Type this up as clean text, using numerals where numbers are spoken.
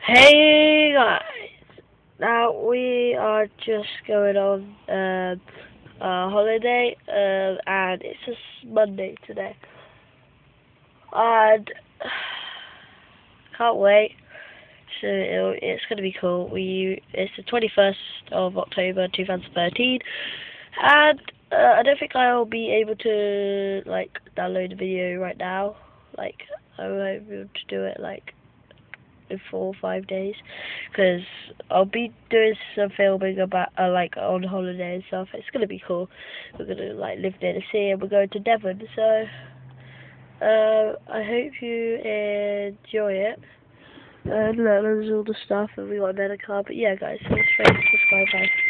Hey guys, now we are just going on a holiday, and it's just Monday today, and can't wait. So it's gonna be cool. It's the 21st of October 2013, and I don't think I'll be able to like download the video right now. Like I won't be able to do it like in 4 or 5 days, because I'll be doing some filming about like on holiday and stuff. It's gonna be cool. We're gonna like live near the sea and we're going to Devon. So I hope you enjoy it and learn all the stuff. And we got another car. But yeah, guys, thanks for subscribing. Bye.